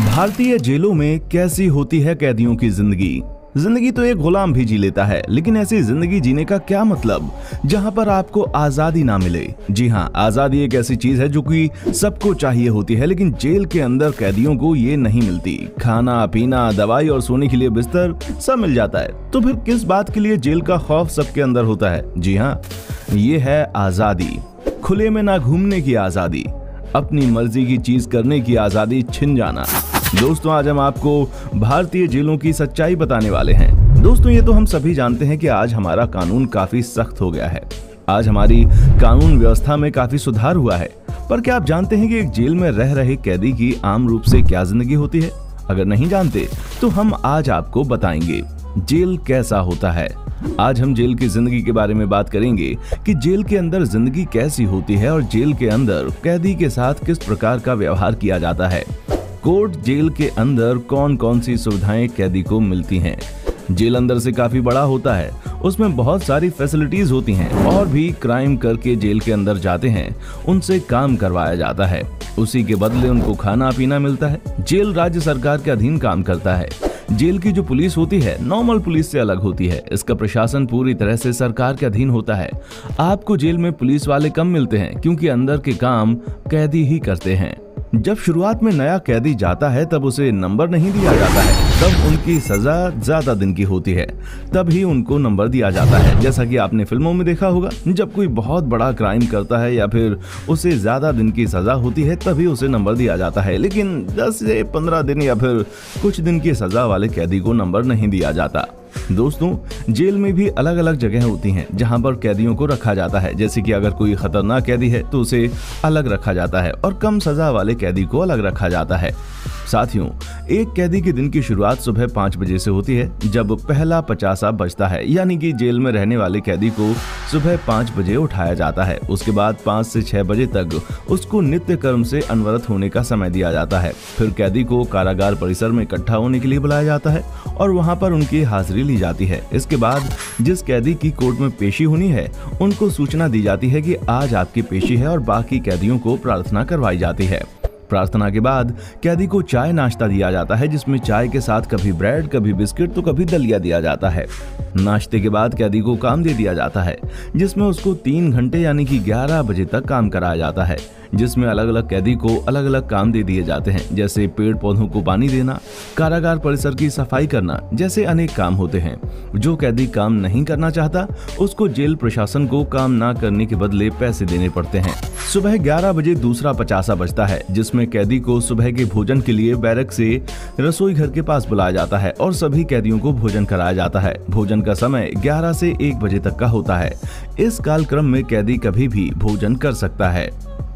भारतीय जेलों में कैसी होती है कैदियों की जिंदगी। जिंदगी तो एक गुलाम भी जी लेता है, लेकिन ऐसी जिंदगी जीने का क्या मतलब जहां पर आपको आजादी ना मिले। जी हाँ, आजादी एक ऐसी चीज है जो कि सबको चाहिए होती है, लेकिन जेल के अंदर कैदियों को ये नहीं मिलती। खाना पीना, दवाई और सोने के लिए बिस्तर सब मिल जाता है, तो फिर किस बात के लिए जेल का खौफ सबके अंदर होता है। जी हाँ, ये है आजादी। खुले में ना घूमने की आजादी, अपनी मर्जी की चीज करने की आजादी छिन जाना। दोस्तों, आज हम आपको भारतीय जेलों की सच्चाई बताने वाले हैं। दोस्तों, ये तो हम सभी जानते हैं कि आज हमारा कानून काफी सख्त हो गया है। आज हमारी कानून व्यवस्था में काफी सुधार हुआ है, पर क्या आप जानते हैं कि एक जेल में रह रहे कैदी की आम रूप से क्या जिंदगी होती है? अगर नहीं जानते तो हम आज आपको बताएंगे जेल कैसा होता है। आज हम जेल की जिंदगी के बारे में बात करेंगे कि जेल के अंदर जिंदगी कैसी होती है और जेल के अंदर कैदी के साथ किस प्रकार का व्यवहार किया जाता है। कोर्ट जेल के अंदर कौन कौन सी सुविधाएं कैदी को मिलती हैं। जेल अंदर से काफी बड़ा होता है, उसमें बहुत सारी फैसिलिटीज होती हैं, और भी क्राइम करके जेल के अंदर जाते हैं उनसे काम करवाया जाता है, उसी के बदले उनको खाना पीना मिलता है। जेल राज्य सरकार के अधीन काम करता है। जेल की जो पुलिस होती है नॉर्मल पुलिस से अलग होती है। इसका प्रशासन पूरी तरह से सरकार के अधीन होता है। आपको जेल में पुलिस वाले कम मिलते हैं क्योंकि अंदर के काम कैदी ही करते हैं। जब शुरुआत में नया कैदी जाता है तब उसे नंबर नहीं दिया जाता है, तब उनकी सजा ज्यादा दिन की होती है, तब ही उनको नंबर दिया जाता है। जैसा कि आपने फिल्मों में देखा होगा, जब कोई बहुत बड़ा क्राइम करता है या फिर उसे ज्यादा दिन की सजा होती है तभी उसे नंबर दिया जाता है, लेकिन 10 से 15 दिन या फिर कुछ दिन की सजा वाले कैदी को नंबर नहीं दिया जाता। दोस्तों, जेल में भी अलग अलग जगह होती हैं जहां पर कैदियों को रखा जाता है। जैसे कि अगर कोई खतरनाक कैदी है तो उसे अलग रखा जाता है और कम सजा वाले कैदी को अलग रखा जाता है। साथियों, एक कैदी के दिन की शुरुआत सुबह 5 बजे से होती है, जब पहला 50 बजता है, यानी कि जेल में रहने वाले कैदी को सुबह 5 बजे उठाया जाता है। उसके बाद 5 से 6 बजे तक उसको नित्य कर्म से अनवरत होने का समय दिया जाता है। फिर कैदी को कारागार परिसर में इकट्ठा होने के लिए बुलाया जाता है और वहां पर उनकी हाजिरी ली जाती है। इसके बाद जिस कैदी की कोर्ट में पेशी होनी है उनको सूचना दी जाती है कि आज आपकी पेशी है, और बाकी कैदियों को प्रार्थना करवाई जाती है। प्रार्थना के बाद कैदी को चाय नाश्ता दिया जाता है, जिसमें चाय के साथ कभी ब्रेड, कभी बिस्किट तो कभी दलिया दिया जाता है। नाश्ते के बाद कैदी को काम दे दिया जाता है, जिसमें उसको 3 घंटे यानी कि 11 बजे तक काम कराया जाता है, जिसमें अलग अलग कैदी को अलग अलग काम दे दिए जाते हैं, जैसे पेड़ पौधों को पानी देना, कारागार परिसर की सफाई करना, जैसे अनेक काम होते हैं। जो कैदी काम नहीं करना चाहता उसको जेल प्रशासन को काम ना करने के बदले पैसे देने पड़ते हैं। सुबह 11 बजे दूसरा 50 बजता है, जिसमें कैदी को सुबह के भोजन के लिए बैरक से रसोई घर के पास बुलाया जाता है और सभी कैदियों को भोजन कराया जाता है। भोजन का समय 11 से 1 बजे तक का होता है। इस कालक्रम में कैदी कभी भी भोजन कर सकता है।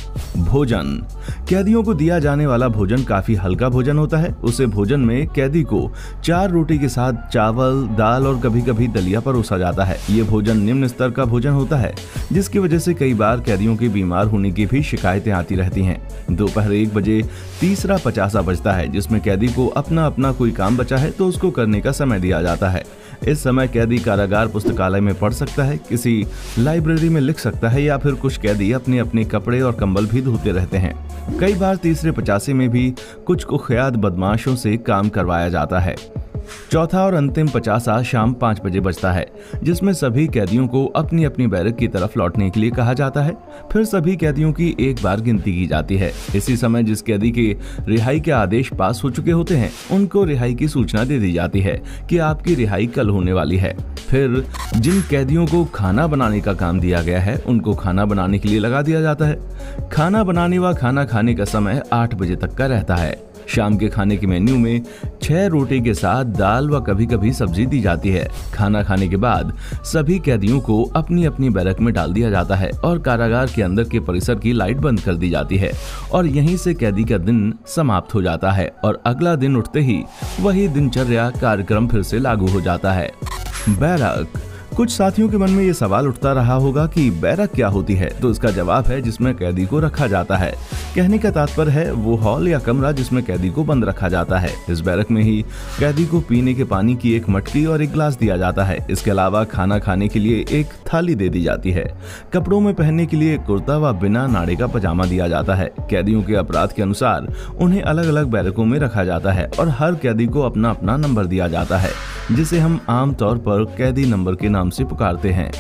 भोजन, कैदियों को दिया जाने वाला भोजन काफी हल्का भोजन होता है। उसे भोजन में कैदी को 4 रोटी के साथ चावल, दाल और कभी कभी दलिया परोसा जाता है। ये भोजन निम्न स्तर का भोजन होता है, जिसकी वजह से कई बार कैदियों के बीमार होने की भी शिकायतें आती रहती हैं। दोपहर 1 बजे तीसरा 50 बजता है, जिसमें कैदी को अपना कोई काम बचा है तो उसको करने का समय दिया जाता है। इस समय कैदी कारागार पुस्तकालय में पढ़ सकता है, किसी लाइब्रेरी में लिख सकता है, या फिर कुछ कैदी अपने अपने कपड़े और कंबल भी धोते रहते हैं। कई बार तीसरे 50 में भी कुछ कुख्यात बदमाशों से काम करवाया जाता है। चौथा और अंतिम 50 शाम 5 बजे बजता है, जिसमें सभी कैदियों को अपनी अपनी बैरक की तरफ लौटने के लिए कहा जाता है। फिर सभी कैदियों की एक बार गिनती की जाती है। इसी समय जिस कैदी के रिहाई के आदेश पास हो चुके होते हैं उनको रिहाई की सूचना दे दी जाती है कि आपकी रिहाई कल होने वाली है। फिर जिन कैदियों को खाना बनाने का काम दिया गया है उनको खाना बनाने के लिए लगा दिया जाता है। खाना बनाने व खाना खाने का समय 8 बजे तक का रहता है। शाम के खाने के मेन्यू में 6 रोटी के साथ दाल व कभी कभी सब्जी दी जाती है। खाना खाने के बाद सभी कैदियों को अपनी अपनी बैरक में डाल दिया जाता है और कारागार के अंदर के परिसर की लाइट बंद कर दी जाती है, और यहीं से कैदी का दिन समाप्त हो जाता है और अगला दिन उठते ही वही दिनचर्या कार्यक्रम फिर से लागू हो जाता है। बैरक, कुछ साथियों के मन में ये सवाल उठता रहा होगा कि बैरक क्या होती है, तो इसका जवाब है जिसमें कैदी को रखा जाता है। कहने का तात्पर्य है वो हॉल या कमरा जिसमें कैदी को बंद रखा जाता है। इस बैरक में ही कैदी को पीने के पानी की एक मटकी और एक गिलास दिया जाता है। इसके अलावा खाना खाने के लिए एक थाली दे दी जाती है। कपड़ों में पहनने के लिए कुर्ता व बिना नाड़े का पजामा दिया जाता है। कैदियों के अपराध के अनुसार उन्हें अलग अलग बैरकों में रखा जाता है और हर कैदी को अपना अपना नंबर दिया जाता है, जिसे हम आमतौर पर कैदी नंबर के नाम से पुकारते हैं।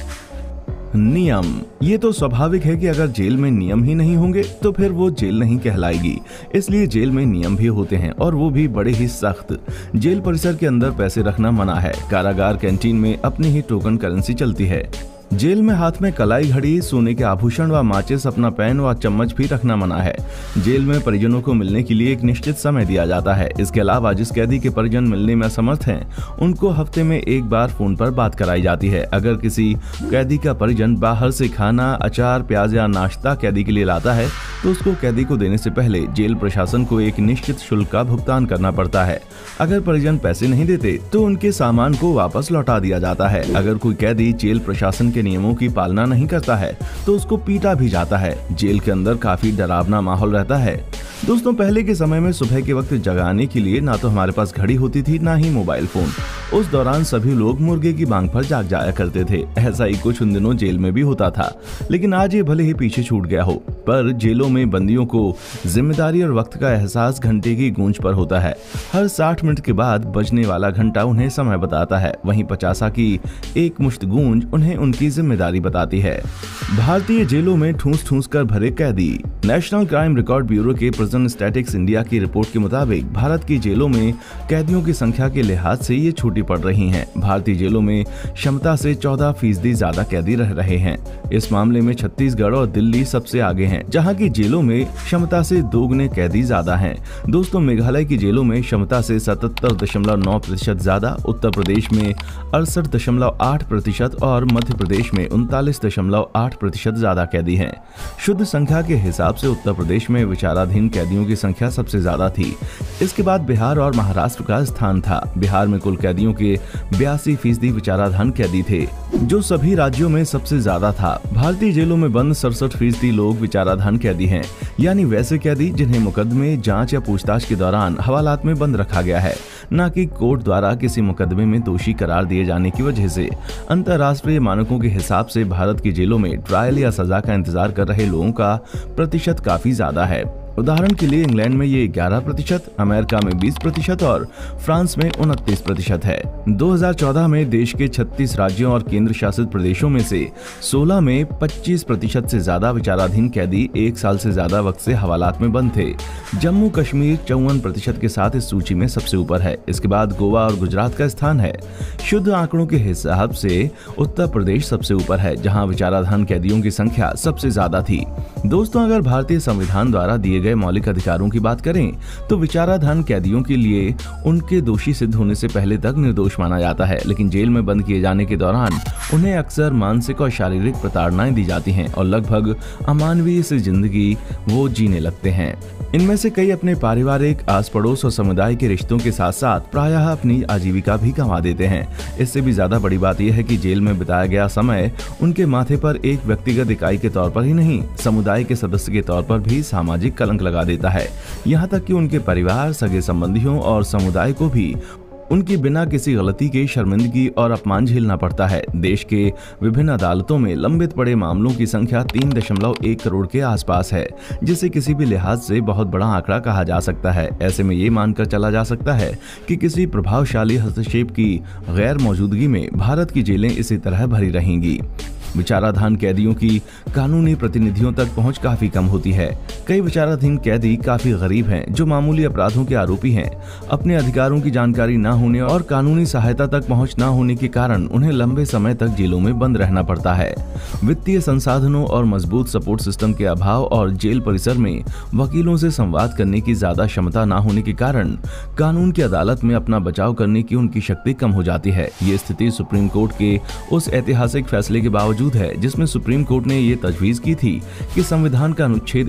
नियम। ये तो स्वाभाविक है कि अगर जेल में नियम ही नहीं होंगे तो फिर वो जेल नहीं कहलाएगी। इसलिए जेल में नियम भी होते हैं और वो भी बड़े ही सख्त। जेल परिसर के अंदर पैसे रखना मना है। कारागार कैंटीन में अपनी ही टोकन करेंसी चलती है। जेल में हाथ में कलाई घड़ी, सोने के आभूषण व माचिस, अपना पेन व चम्मच भी रखना मना है। जेल में परिजनों को मिलने के लिए एक निश्चित समय दिया जाता है। इसके अलावा जिस कैदी के परिजन मिलने में असमर्थ हैं, उनको हफ्ते में एक बार फोन पर बात कराई जाती है। अगर किसी कैदी का परिजन बाहर से खाना, अचार, प्याज या नाश्ता कैदी के लिए लाता है तो उसको कैदी को देने से पहले जेल प्रशासन को एक निश्चित शुल्क का भुगतान करना पड़ता है। अगर परिजन पैसे नहीं देते तो उनके सामान को वापस लौटा दिया जाता है। अगर कोई कैदी जेल प्रशासन के नियमों की पालना नहीं करता है तो उसको पीटा भी जाता है। जेल के अंदर काफी डरावना माहौल रहता है। दोस्तों, पहले के समय में सुबह के वक्त जगाने के लिए ना तो हमारे पास घड़ी होती थी, ना ही मोबाइल फोन। उस दौरान सभी लोग मुर्गे की बांग पर जाग जाया करते थे। ऐसा ही कुछ उन दिनों जेल में भी होता था, लेकिन आज ये भले ही पीछे छूट गया हो, पर जेलों में बंदियों को जिम्मेदारी और वक्त का एहसास घंटे की गूंज पर होता है। हर 60 मिनट के बाद बजने वाला घंटा उन्हें समय बताता है, वहीं 50 की एक मुश्त गूंज उन्हें उनकी जिम्मेदारी बताती है। भारतीय जेलों में ठूस ठूस कर भरे कैदी। नेशनल क्राइम रिकॉर्ड ब्यूरो के प्रिजन स्टैटिस्टिक्स इंडिया की रिपोर्ट के मुताबिक भारत की जेलों में कैदियों की संख्या के लिहाज से ये छोटी पड़ रही हैं। भारतीय जेलों में क्षमता से 14% ज्यादा कैदी रह रहे हैं। इस मामले में छत्तीसगढ़ और दिल्ली सबसे आगे हैं, जहां की जेलों में क्षमता से दोगुने कैदी ज्यादा हैं। दोस्तों, मेघालय की जेलों में क्षमता से 77.9% ज्यादा, उत्तर प्रदेश में 68.8% और मध्य प्रदेश में 39.8% ज्यादा कैदी हैं। शुद्ध संख्या के हिसाब से उत्तर प्रदेश में विचाराधीन कैदियों की संख्या सबसे ज्यादा थी। इसके बाद बिहार और महाराष्ट्र का स्थान था। बिहार में कुल कैदियों के 82% विचाराधीन कैदी थे, जो सभी राज्यों में सबसे ज्यादा था। भारतीय जेलों में बंद 67% लोग विचाराधीन कैदी हैं, यानी वैसे कैदी जिन्हें मुकदमे, जांच या पूछताछ के दौरान हवालात में बंद रखा गया है, न कि कोर्ट द्वारा किसी मुकदमे में दोषी करार दिए जाने की वजह से। अंतर्राष्ट्रीय मानकों के हिसाब से भारत की जेलों में ट्रायल या सजा का इंतजार कर रहे लोगों का प्रतिशत काफी ज्यादा है। उदाहरण के लिए इंग्लैंड में ये 11%, अमेरिका में 20% और फ्रांस में 29% है। 2014 में देश के 36 राज्यों और केंद्र शासित प्रदेशों में से 16 में 25% से ज्यादा विचाराधीन कैदी 1 साल से ज्यादा वक्त से हवालात में बंद थे। जम्मू कश्मीर 54% के साथ इस सूची में सबसे ऊपर है। इसके बाद गोवा और गुजरात का स्थान है। शुद्ध आंकड़ों के हिसाब से उत्तर प्रदेश सबसे ऊपर है, जहाँ विचाराधीन कैदियों की संख्या सबसे ज्यादा थी। दोस्तों, अगर भारतीय संविधान द्वारा दिए गए मौलिक अधिकारों की बात करें तो विचाराधीन कैदियों के लिए उनके दोषी सिद्ध होने से पहले तक निर्दोष माना जाता है, लेकिन जेल में बंद किए जाने के दौरान उन्हें अक्सर मानसिक और शारीरिक प्रताड़नाएं दी जाती हैं और लगभग अमानवीय सी जिंदगी वो जीने लगते हैं। इनमें से कई अपने पारिवारिक, आस पड़ोस और समुदाय के रिश्तों के साथ साथ प्रायः अपनी आजीविका भी गंवा देते हैं। इससे भी ज्यादा बड़ी बात यह है कि जेल में बिताया गया समय उनके माथे पर एक व्यक्तिगत इकाई के तौर पर ही नहीं, समुदाय के सदस्य के तौर पर भी सामाजिक कलंक लगा देता है। यहाँ तक कि उनके परिवार, सगे संबंधियों और समुदाय को भी उनकी बिना किसी गलती के शर्मिंदगी और अपमान झेलना पड़ता है। देश के विभिन्न अदालतों में लंबित पड़े मामलों की संख्या 3.1 करोड़ के आसपास है, जिसे किसी भी लिहाज से बहुत बड़ा आंकड़ा कहा जा सकता है। ऐसे में ये मानकर चला जा सकता है कि किसी प्रभावशाली हस्तक्षेप की गैर मौजूदगी में भारत की जेलें इसी तरह भरी रहेंगी। विचाराधीन कैदियों की कानूनी प्रतिनिधियों तक पहुंच काफी कम होती है। कई विचाराधीन कैदी काफी गरीब हैं, जो मामूली अपराधों के आरोपी हैं। अपने अधिकारों की जानकारी न होने और कानूनी सहायता तक पहुंच न होने के कारण उन्हें लंबे समय तक जेलों में बंद रहना पड़ता है। वित्तीय संसाधनों और मजबूत सपोर्ट सिस्टम के अभाव और जेल परिसर में वकीलों से संवाद करने की ज्यादा क्षमता न होने के कारण कानून की अदालत में अपना बचाव करने की उनकी शक्ति कम हो जाती है। ये स्थिति सुप्रीम कोर्ट के उस ऐतिहासिक फैसले के बावजूद है, जिसमें सुप्रीम कोर्ट ने ये तजवीज की थी कि संविधान का अनुच्छेद 21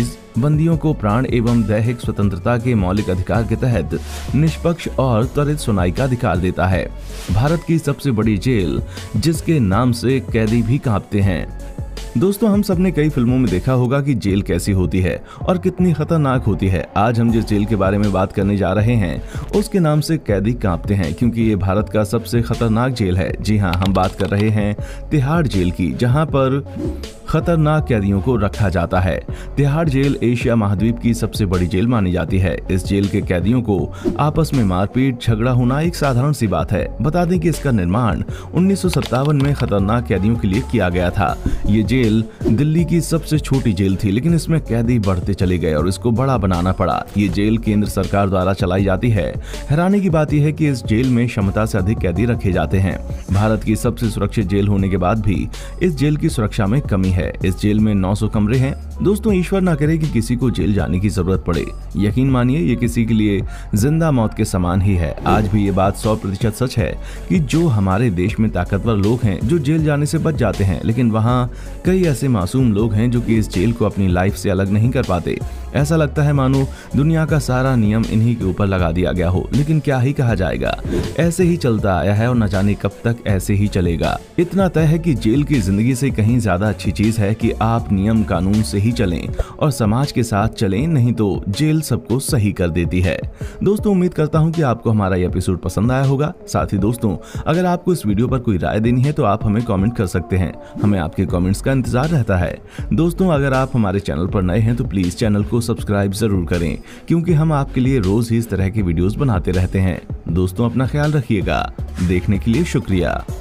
चीज बंदियों को प्राण एवं दैहिक स्वतंत्रता के मौलिक अधिकार के तहत निष्पक्ष और त्वरित सुनवाई का अधिकार देता है। भारत की सबसे बड़ी जेल जिसके नाम से कैदी भी कांपते हैं। दोस्तों, हम सबने कई फिल्मों में देखा होगा कि जेल कैसी होती है और कितनी खतरनाक होती है। आज हम जिस जेल के बारे में बात करने जा रहे हैं उसके नाम से कैदी कांपते हैं, क्योंकि ये भारत का सबसे खतरनाक जेल है। जी हाँ, हम बात कर रहे हैं तिहाड़ जेल की, जहां पर खतरनाक कैदियों को रखा जाता है। तिहाड़ जेल एशिया महाद्वीप की सबसे बड़ी जेल मानी जाती है। इस जेल के कैदियों को आपस में मारपीट झगड़ा होना एक साधारण सी बात है। बता दें कि इसका निर्माण 1957 में खतरनाक कैदियों के लिए किया गया था। ये जेल दिल्ली की सबसे छोटी जेल थी, लेकिन इसमें कैदी बढ़ते चले गए और इसको बड़ा बनाना पड़ा। ये जेल केंद्र सरकार द्वारा चलाई जाती है। हैरानी की बात यह है कि इस जेल में क्षमता से अधिक कैदी रखे जाते हैं। भारत की सबसे सुरक्षित जेल होने के बाद भी इस जेल की सुरक्षा में कमी है। इस जेल में 900 कमरे हैं। दोस्तों, ईश्वर ना करे कि किसी को जेल जाने की जरूरत पड़े। यकीन मानिए, ये किसी के लिए जिंदा मौत के समान ही है। आज भी ये बात 100% सच है कि जो हमारे देश में ताकतवर लोग हैं जो जेल जाने से बच जाते हैं, लेकिन वहाँ कई ऐसे मासूम लोग हैं जो कि इस जेल को अपनी लाइफ से अलग नहीं कर पाते। ऐसा लगता है मानो दुनिया का सारा नियम इन्हीं के ऊपर लगा दिया गया हो, लेकिन क्या ही कहा जाएगा, ऐसे ही चलता आया है और न जाने कब तक ऐसे ही चलेगा। इतना तय है कि जेल की जिंदगी से कहीं ज्यादा अच्छी चीज है कि आप नियम कानून से ही चलें और समाज के साथ चलें, नहीं तो जेल सबको सही कर देती है। दोस्तों, उम्मीद करता हूं कि आपको हमारा ये एपिसोड पसंद आया होगा। साथ ही दोस्तों, अगर आपको इस वीडियो पर कोई राय देनी है तो आप हमें कमेंट कर सकते हैं। हमें आपके कमेंट्स का इंतजार रहता है। दोस्तों, अगर आप हमारे चैनल पर नए हैं तो प्लीज चैनल को सब्सक्राइब जरूर करें, क्योंकि हम आपके लिए रोज ही इस तरह की वीडियोस बनाते रहते हैं। दोस्तों, अपना ख्याल रखिएगा। देखने के लिए शुक्रिया।